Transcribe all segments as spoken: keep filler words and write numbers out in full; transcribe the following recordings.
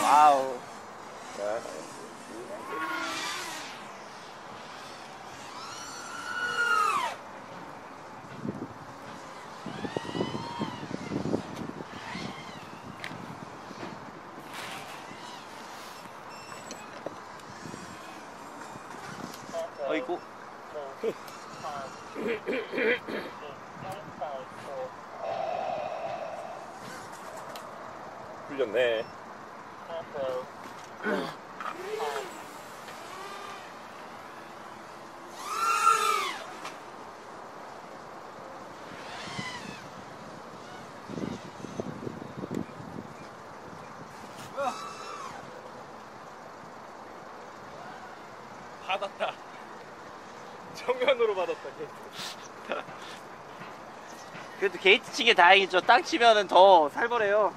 와우. 어이구. 풀렸네. 받았다. 정면으로 받았다. 그래도 게이트 치기 다행이죠. 땅 치면은 더 살벌해요.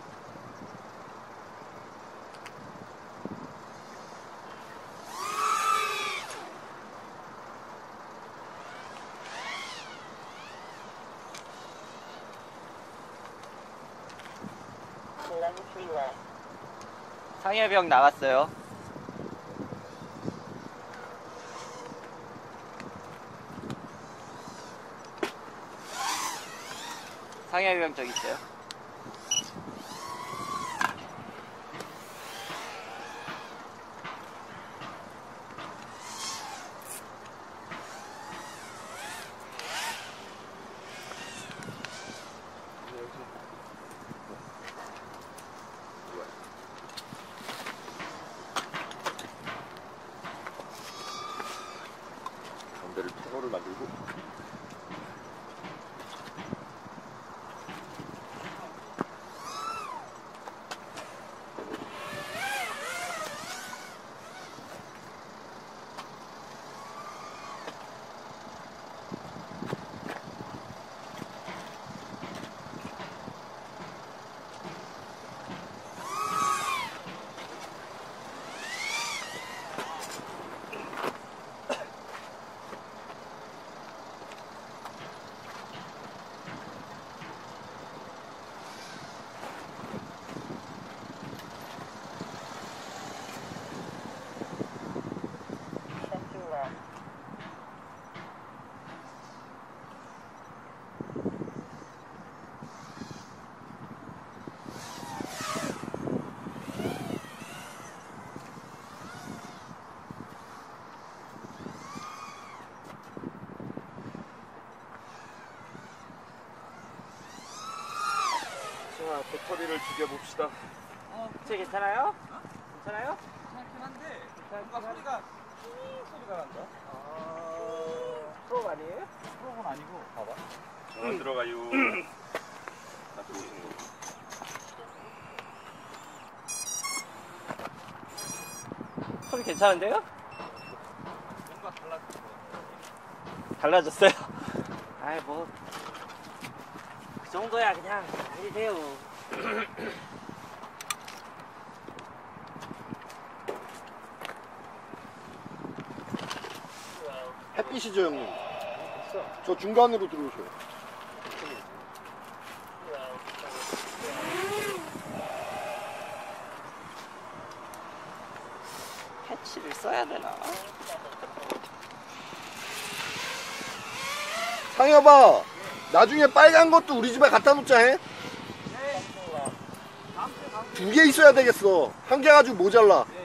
상해병 나갔어요. 상해병 저기 있어요. 가운데를 통로를 만들고. 자, 배터리를 죽여봅시다. 어, 제 괜찮아요? 어? 괜찮아요? 괜찮긴 한데 뭔가 소리가 ting 소리가 난다. 아... 프로 아니에요? 프로는 아니고 봐봐. 안 들어가요. 나 들어오시는 거. 소리 괜찮은데요? 뭔가 달라진 거 같아. 달라졌어요? 아이 뭐 그 정도야 그냥 아니세요. 햇빛이죠 형님. 저 중간으로 들어오셔요. 패치를 써야 되나? 상여봐, 나중에 빨간 것도 우리 집에 갖다 놓자 해. 두 개 있어야 되겠어. 한 개 가지고 모자라.